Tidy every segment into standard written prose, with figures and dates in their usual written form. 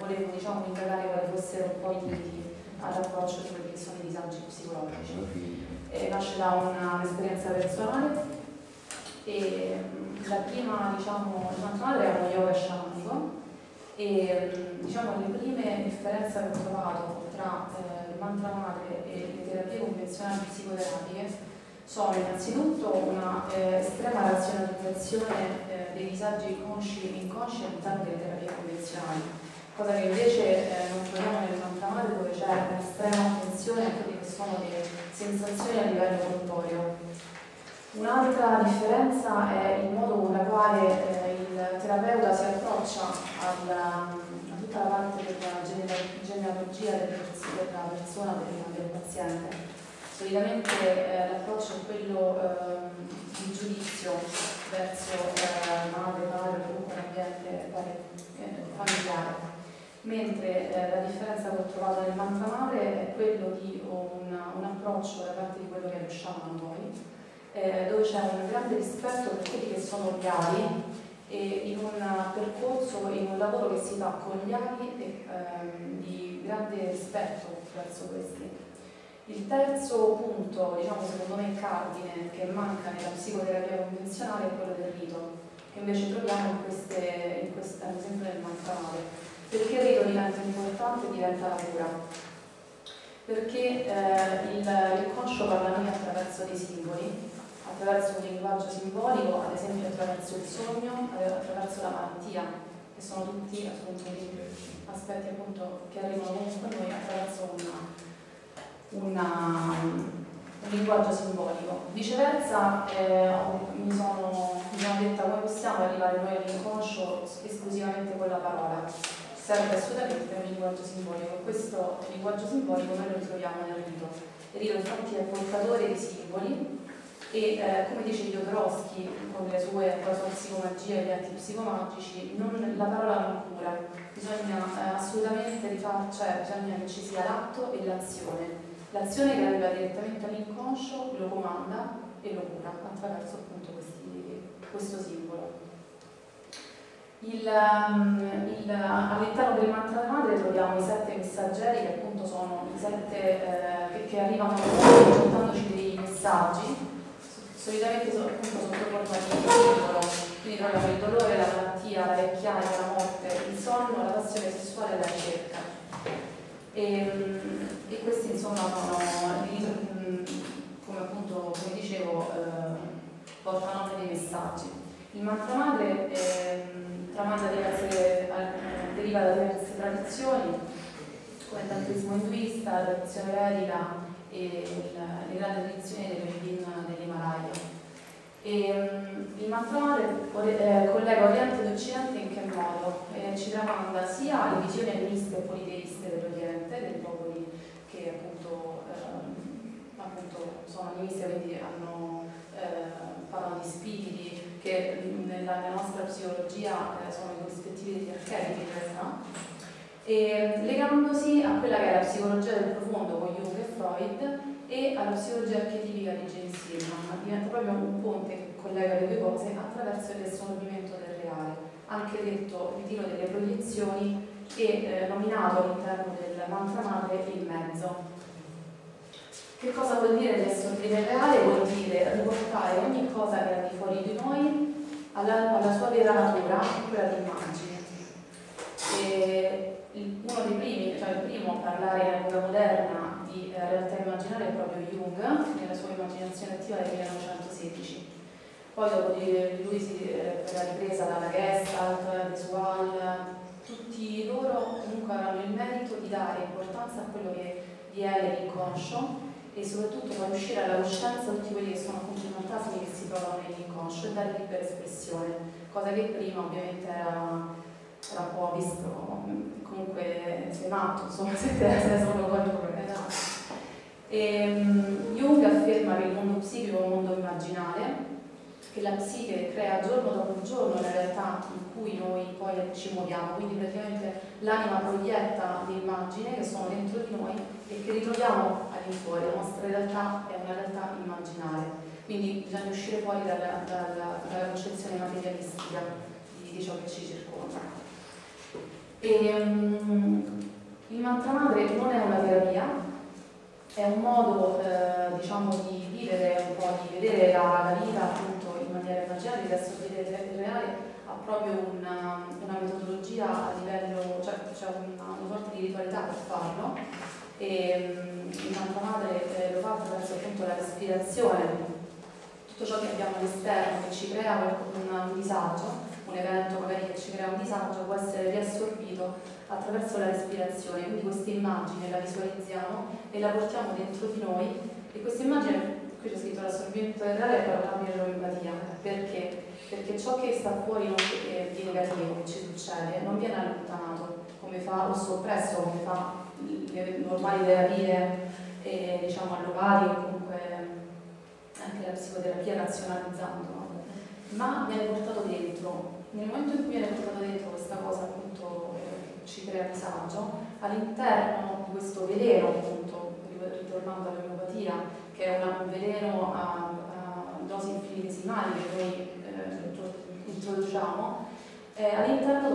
volevo diciamo indagare quali fossero un po' i limiti all'approccio di quelli che sono i disagi psicologici. Nasce da un'esperienza personale e la prima, diciamo, il mantra madre è uno yoga sciamanico e diciamo le prime differenze che ho trovato tra il mantra madre e le terapie convenzionali psicoterapiche sono innanzitutto una estrema razionalizzazione dei disagi consci e inconsci all'interno delle terapie convenzionali, cosa che invece non troviamo nel mantra madre, dove c'è un'estrema attenzione a quelle che sono le sensazioni a livello motorio. Un'altra differenza è il modo con la quale il terapeuta si approccia a tutta la parte della genealogia della persona, del paziente. Solitamente l'approccio è quello di giudizio verso madre, padre, comunque l'ambiente familiare, mentre la differenza che ho trovato nel mantra madre è quello di un approccio da parte di quello che è lo shaman poi, dove c'è un grande rispetto per quelli che sono gli ali e in un percorso, in un lavoro che si fa con gli ali di grande rispetto verso questi. Il terzo punto, diciamo secondo me cardine, che manca nella psicoterapia convenzionale è quello del rito, che invece troviamo ad esempio nel mantra madre. Perché il rito diventa importante e diventa la cura? Perché il conscio parla a noi attraverso dei simboli, attraverso un linguaggio simbolico, ad esempio attraverso il sogno, attraverso la malattia, che sono tutti appunto aspetti appunto che arrivano comunque a noi attraverso un linguaggio simbolico. Viceversa mi sono detta come possiamo arrivare noi all'inconscio esclusivamente con la parola. Serve assolutamente un linguaggio simbolico. Questo linguaggio simbolico noi lo troviamo nel rito. Il rito infatti è portatore di simboli e come dice Jodorowsky con la sua psicomagia e gli atti psicomagici, la parola non cura, bisogna assolutamente bisogna che ci sia l'atto e l'azione. L'azione che arriva direttamente all'inconscio lo comanda e lo cura attraverso appunto questo simbolo. All'interno del mantra madre troviamo i 7 messaggeri che appunto sono i 7 che arrivano a noi portandoci dei messaggi, solitamente appunto sotto forma di simbolo, quindi troviamo il dolore, la malattia, la vecchiaia, la morte, il sonno, la passione sessuale e la ricerca. E questi insomma sono, come appunto come dicevo, portano dei messaggi. Il mantra madre deriva da diverse tradizioni, come il tantrismo induista, la tradizione vedica e le grandi tradizioni delle Vedin dell'Himalaya. Il mantra madre collega Oriente ed Occidente in che modo? Ci tramanda sia le visioni animiste e politeiste dell'Oriente, dei popoli che appunto sono animisti, quindi parlano di spiriti che nella nostra psicologia sono i corrispettivi degli archetipi in realtà, e legandosi a quella che è la psicologia del profondo con Jung e Freud e alla psicologia archetipica di James Hillman. Diventa proprio un ponte che collega le due cose attraverso il riassorbimento del reale, anche detto ritiro delle proiezioni e nominato all'interno del mantra madre il mezzo. Che cosa vuol dire riassorbire il reale? Vuol dire riportare ogni cosa che è al di fuori di noi alla sua vera natura, quella d'immagine. Uno dei primi, cioè il primo a parlare in epoca moderna di realtà immaginaria è proprio Jung, nella sua immaginazione attiva del 1916. Poi dopo di lui era ripresa dalla Gestalt, Visual, tutti loro comunque avranno il merito di dare importanza a quello che vi è nell'inconscio e soprattutto far uscire alla coscienza tutti quelli che sono appunto i fantasmi che si trovano nell'inconscio e dare libera espressione, cosa che prima ovviamente era un po' visto comunque sei matto, insomma, se sei solo qualcosa. Jung afferma che il mondo psichico è un mondo immaginale, che la psiche crea giorno dopo giorno la realtà in cui noi poi ci muoviamo, quindi praticamente l'anima proietta le immagini che sono dentro di noi e che ritroviamo all'infuori. La nostra realtà è una realtà immaginale, quindi bisogna uscire fuori dalla concezione materialistica di ciò che ci circonda. Il mantra madre non è una terapia, è un modo diciamo di vivere, un po' di vedere la vita appunto in maniera immaginaria, di assorbire il reale, ha proprio una metodologia a livello, cioè c'è una sorta di ritualità per farlo. Il mantra madre lo fa attraverso appunto la respirazione, tutto ciò che abbiamo all'esterno che ci crea un disagio, un evento magari che ci crea un disagio può essere riassorbito attraverso la respirazione, quindi questa immagine la visualizziamo e la portiamo dentro di noi e questa immagine, qui c'è scritto l'assorbimento del reale per aprire l'empatia, perché? Perché ciò che sta fuori di negativo che ci succede non viene allontanato come fa o soppresso come fa le normali terapie diciamo allocali o comunque anche la psicoterapia razionalizzando, no? Ma viene portato dentro. Nel momento in cui viene portato dentro questa cosa appunto ci crea disagio, all'interno di questo veleno appunto, ritornando all'omeopatia, che è un veleno a dosi infinitesimali che noi introduciamo, all'interno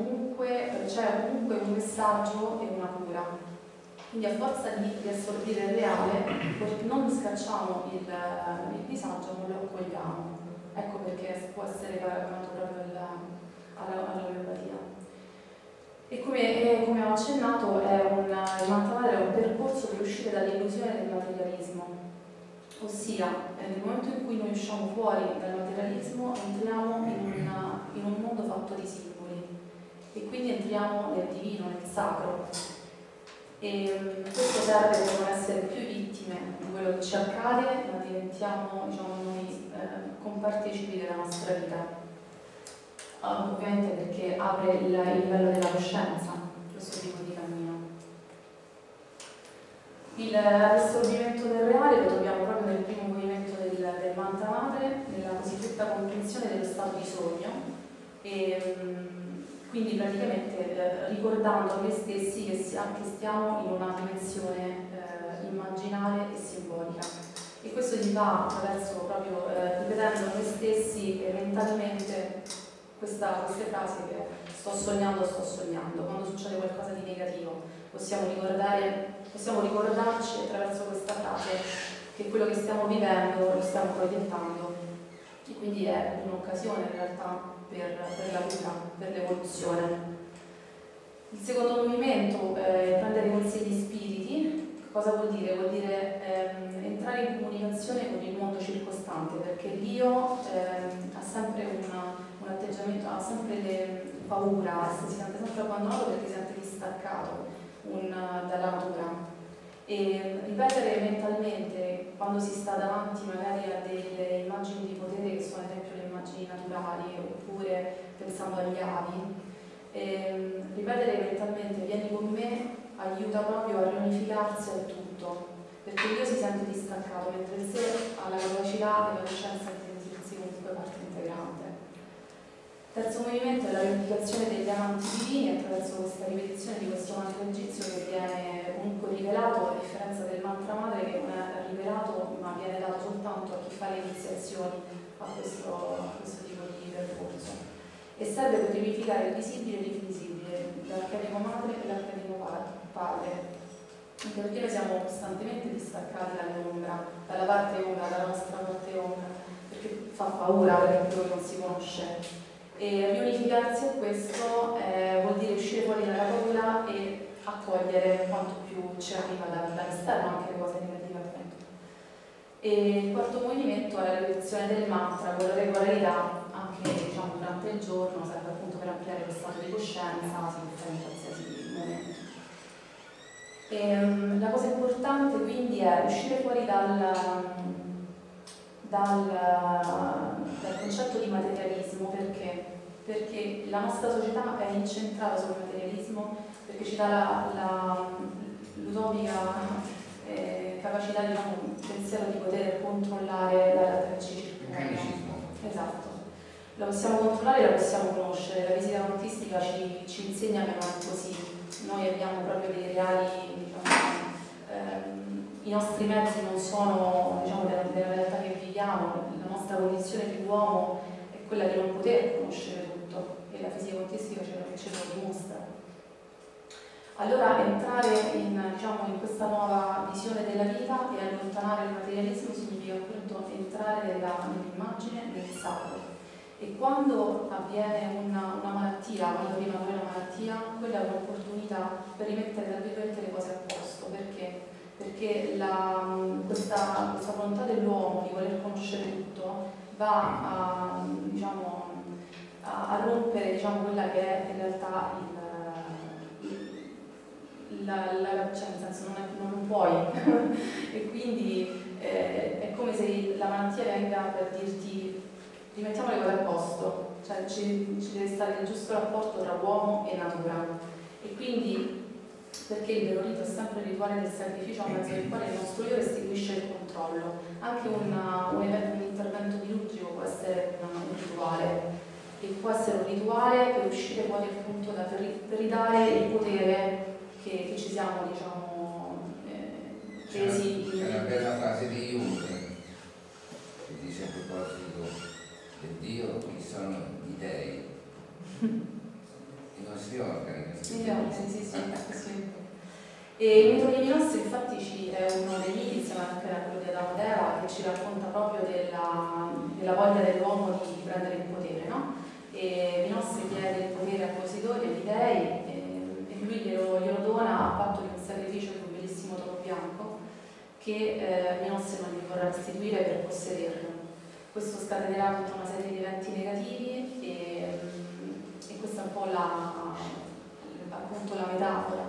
c'è comunque un messaggio e una cura. Quindi a forza di assorbire il reale, non scacciamo il disagio, non lo accogliamo. Ecco perché può essere paragonato proprio all'omeopatia. E come ho accennato, il mantra madre è un percorso per uscire dall'illusione del materialismo. Ossia, nel momento in cui noi usciamo fuori dal materialismo, entriamo in un mondo fatto di simboli e quindi entriamo nel divino, nel sacro. E questo serve per non essere più vittime di quello che ci accade, ma diventiamo, diciamo, noi compartecipi della nostra vita. Ovviamente perché apre il livello della coscienza, questo tipo di cammino. L'assorbimento del reale lo troviamo proprio nel primo movimento del mantra madre, nella cosiddetta comprensione dello stato di sogno, e quindi praticamente ricordando a noi stessi che stiamo in una dimensione immaginale e simbolica. E questo si fa attraverso proprio ripetendo a noi stessi mentalmente queste frasi che sto sognando, quando succede qualcosa di negativo possiamo ricordarci attraverso questa frase che quello che stiamo vivendo lo stiamo proiettando e quindi è un'occasione in realtà per la cura, per l'evoluzione. Il secondo movimento è prendere con sé gli spiriti. Cosa vuol dire? Vuol dire entrare in comunicazione con il mondo circostante, perché l'io ha sempre un atteggiamento, ha sempre paura, si sente sempre abbandonato perché si sente distaccato dalla natura. E ripetere mentalmente quando si sta davanti magari a delle immagini di potere che sono ad esempio le immagini naturali oppure pensando agli avi, ripetere mentalmente vieni con me aiuta proprio a riunificarsi al tutto, perché l'io si sente distaccato mentre il sé ha la capacità e la coscienza di sentirsi comunque parte integrante. Terzo movimento è la riunificazione degli amanti divini attraverso questa ripetizione di questo mantra egizio che viene comunque rivelato, a differenza del mantra madre che non è rivelato ma viene dato soltanto a chi fa le iniziazioni a questo tipo di percorso. E serve per riunificare il visibile e l'invisibile, l'arcanico madre e l'arcanico padre. Anche perché noi siamo costantemente distaccati dall'ombra, dalla parte ombra, dalla nostra parte ombra, perché fa paura, perché noi non si conosce. E riunificarsi a questo vuol dire uscire fuori dalla paura e accogliere quanto più ci arriva dall'esterno, anche le cose negative appunto. E il quarto movimento è la ripetizione del mantra con la regolarità, anche diciamo, durante il giorno, serve appunto per ampliare lo stato di coscienza, si può fare in qualsiasi momento. E, la cosa importante quindi è uscire fuori dal concetto di materialismo. Perché la nostra società è incentrata sul materialismo, perché ci dà l'utopica capacità, diciamo, pensiero di poter controllare la realtà che ci circonda. Esatto. La possiamo controllare e la possiamo conoscere. La fisica quantistica ci insegna che non è così. Noi abbiamo proprio dei reali, diciamo, i nostri mezzi non sono, diciamo, della realtà che viviamo, la nostra condizione di uomo è quella di non poter conoscere tutto e la fisica quantistica ce lo dimostra. Allora entrare diciamo, in questa nuova visione della vita e allontanare il materialismo significa appunto entrare nell'immagine del sacro. E quando avviene una malattia, quando arriva poi una malattia, quella è un'opportunità per rimettere tra virgolette le cose a posto. Perché? Perché questa volontà dell'uomo di voler conoscere tutto va diciamo, a rompere diciamo, quella che è in realtà cioè nel senso non puoi e quindi è come se la malattia venga per dirti rimettiamo le cose a posto, cioè ci deve stare il giusto rapporto tra uomo e natura e quindi perché il vero rito è sempre il rituale del sacrificio a mezzo del quale il nostro io restituisce il controllo. Anche un intervento chirurgico può essere un rituale e può essere un rituale per uscire poi appunto per ridare il potere che ci siamo diciamo presi. C'è una bella frase di Jung che dice a proposito del Dio chi sono gli dei, i nostri organi. Sì. E il mito dei nostri infatti è uno dei miti insieme anche a quello di Adamo ed Eva che ci racconta proprio della voglia dell'uomo di prendere il potere, no? E i nostri chiede il potere a Poseidone, agli dei, e lui glielo dona a patto di un sacrificio di un bellissimo toro bianco che i nostri non gli vorrà restituire per possederlo. Questo scatenerà tutta una serie di eventi negativi e questa è un po' appunto la metafora.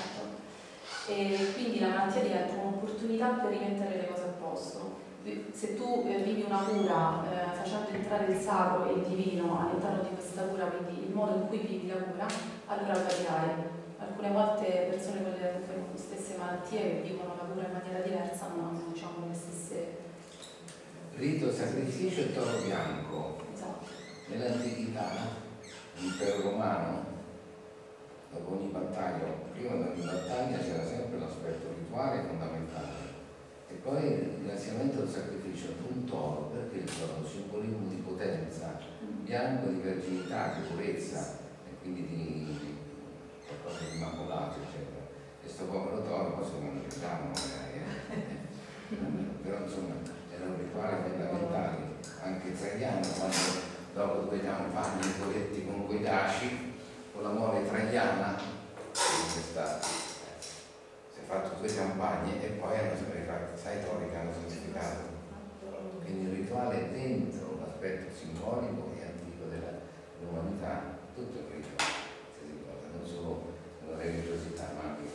E quindi la malattia diventa un'opportunità per rimettere le cose a posto. Se tu vivi una cura facendo entrare il sacro e il divino all'interno di questa cura, quindi il modo in cui vivi la cura, allora capirai. Alcune volte persone con le stesse malattie che vivono la cura in maniera diversa non hanno diciamo, le stesse... Rito, sacrificio e toro bianco. Esatto. Nell'antichità, l'impero romano, dopo ogni battaglia, prima di ogni battaglia c'era sempre l'aspetto rituale fondamentale e poi il ringraziamento del sacrificio ad un toro, perché il toro è un simbolismo di potenza, bianco di verginità, di purezza e quindi di qualcosa di immacolato, eccetera. E sto povero toro poi se non lo ricordiamo magari, però insomma era un rituale fondamentale, anche Traiano quando dopo 2 campagne i poveretti con quei daci con la mole traiana si è fatto 2 campagne e poi hanno fatto 6 tori che hanno santificato. Quindi il rituale è dentro l'aspetto simbolico e antico dell'umanità, tutto il rituale, si ricorda, non solo la religiosità ma anche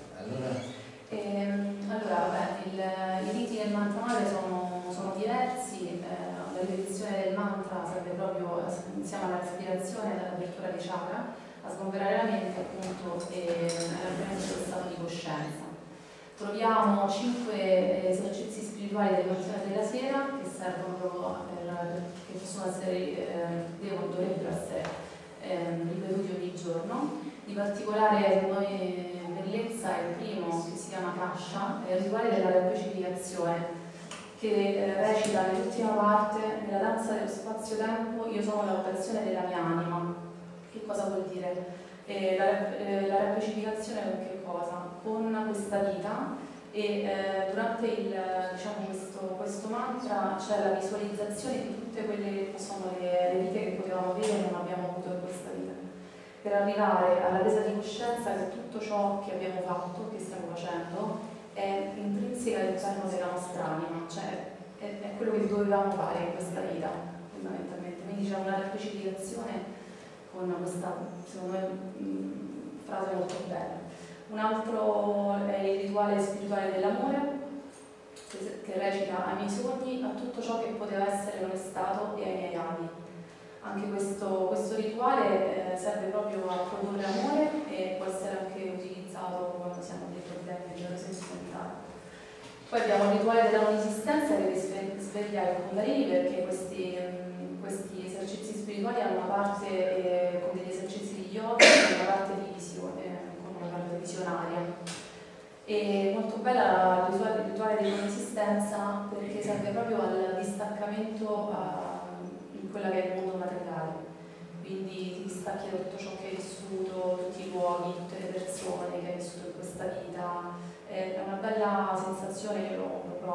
i riti del mantra male sono diversi, la ripetizione del mantra serve proprio insieme alla respirazione e all'apertura di chakra a sgomberare la mente appunto e all'ampliamento dello stato di coscienza. Troviamo 5 esercizi spirituali del mattino e della sera che servono proprio che possono essere, dovrebbero essere ripetuti ogni giorno. Di particolare bellezza è il primo che si chiama Kasha, è il rituale della rappacificazione che recita nell'ultima parte: nella danza dello spazio-tempo io sono la rotazione della mia anima. Che cosa vuol dire? La rappacificazione con che cosa? Con questa vita e durante diciamo questo mantra c'è la visualizzazione di tutte quelle che sono le vite che potevamo avere e non abbiamo avuto in questa vita, per arrivare alla presa di coscienza che tutto ciò che abbiamo fatto, che stiamo facendo, è intrinseca all'interno della nostra anima, cioè è quello che dovevamo fare in questa vita, fondamentalmente. Quindi c'è una rappacificazione con questa, secondo me, frase molto bella. Un altro è il rituale spirituale dell'amore, che recita: ai miei sogni, a tutto ciò che poteva essere non è stato e ai miei anni. Anche questo rituale serve proprio a produrre amore e può essere anche utilizzato quando si hanno dei problemi di sentimentali. Poi abbiamo il rituale della non esistenza che sveglia i Kundalini, perché questi esercizi spirituali hanno una parte con degli esercizi di yoga e una parte di visione, con una parte visionaria. E molto bella il rituale di non esistenza perché serve proprio al distaccamento in quella che è il mondo materiale. Quindi ti distacchi da tutto ciò che hai vissuto, tutti i luoghi, tutte le persone che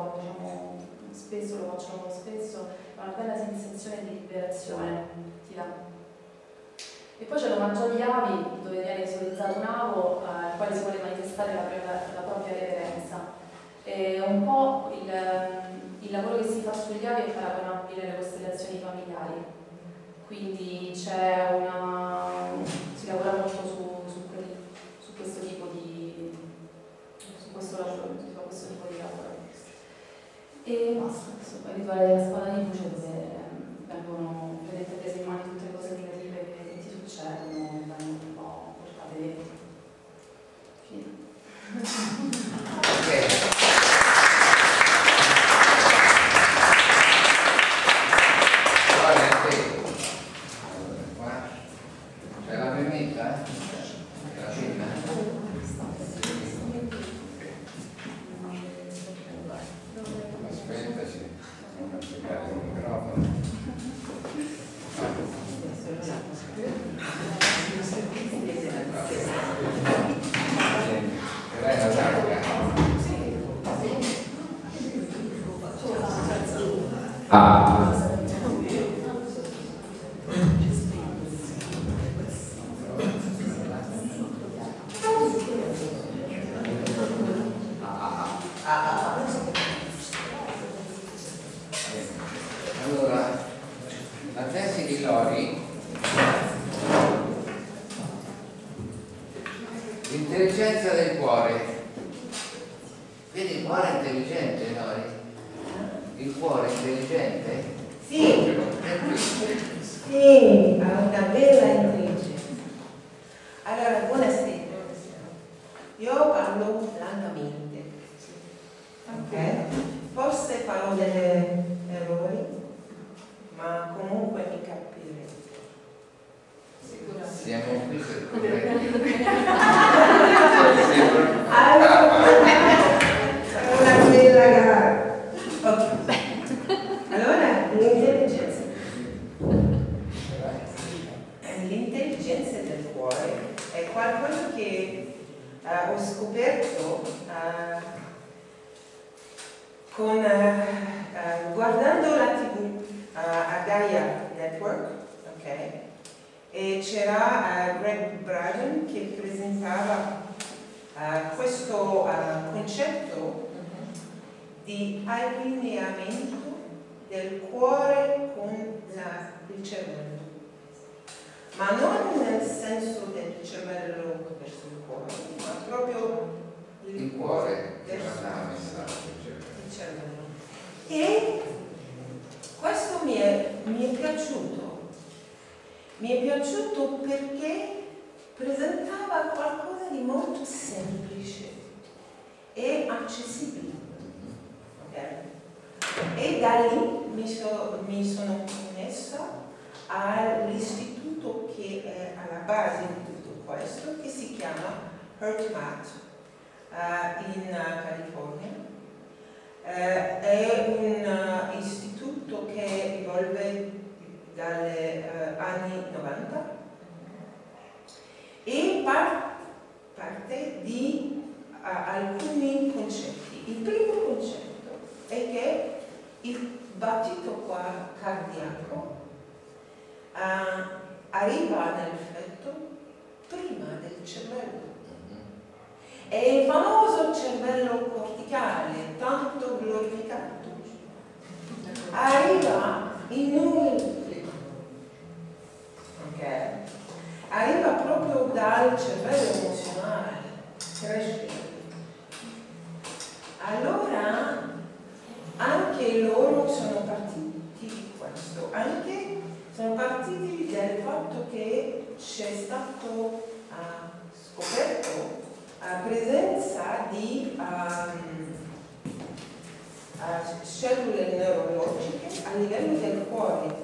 lo diciamo spesso, lo faccio spesso, è una bella sensazione di liberazione, ti dà. E poi c'è l'omaggio agli avi, dove viene visualizzato un avo al quale si vuole manifestare la propria reverenza. È un po' il lavoro che si fa sugli avi è paragonabile alle costellazioni familiari, quindi si lavora molto su questo tipo di lavoro. E basta, questo è il rituale della spada di luce, dove vengono prese in mano tutte le cose negative che ti succedono e vengono un po' portate dentro. Ok. C'è la pennetta? La penna? Aspettaci, non applicare il microfono. La sacca. Allora, la tesi di Lori, l'intelligenza del cuore. Vedi, il cuore è intelligente, Lori? Il cuore è intelligente? Sì, sì, ha una bella intelligenza. Allora, buonasera. Io parlo lentamente, ok? Forse farò degli errori, ma comunque mi capirete. Siamo qui per correggere. È una bella gara. Ok. Allora, l'intelligenza del cuore è qualcosa che ho scoperto guardando la TV a Gaia Network, ok? E c'era Greg Braden che presentava questo concetto di allineamento del cuore con il cervello, ma non nel senso del cervello verso il cuore, ma proprio Il cuore verso il cervello. E questo mi è piaciuto. Mi è piaciuto perché presentava qualcosa di molto semplice e accessibile. Okay? E da lì mi sono connessa all'istituto che è alla base di tutto questo, che si chiama HeartMath in California. È un istituto che evolve dagli anni 90 e parte di alcuni concetti. Il primo concetto è che il battito cardiaco arriva nel feto prima del cervello. È il famoso cervello corticale, tanto glorificato, arriva in un nucleo, okay? Arriva proprio dal cervello emozionale, cresce. Allora, anche loro sono partiti di questo, anche sono partiti dal fatto che c'è stato scoperto presenza di cellule neurologiche a livello del cuore